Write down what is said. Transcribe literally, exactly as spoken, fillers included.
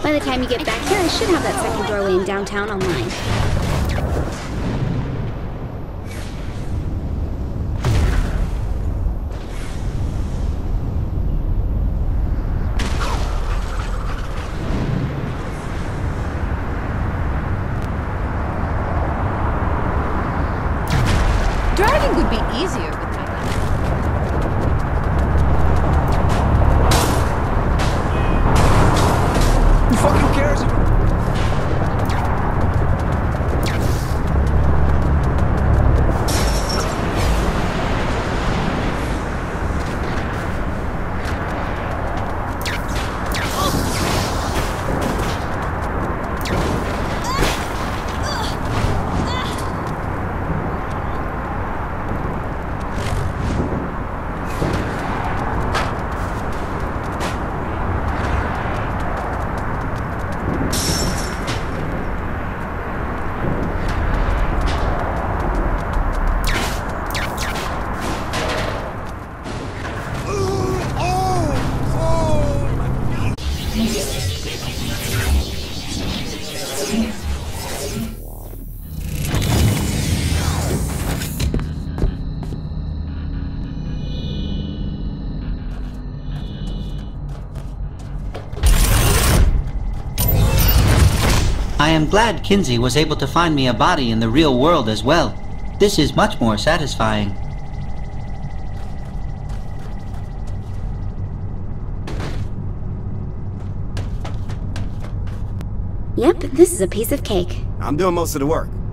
By the time you get back here, I should have that second doorway in downtown online. Driving would be easier with my gun. Who fucking cares? I am glad Kinzie was able to find me a body in the real world as well. This is much more satisfying. Yep, this is a piece of cake. I'm doing most of the work.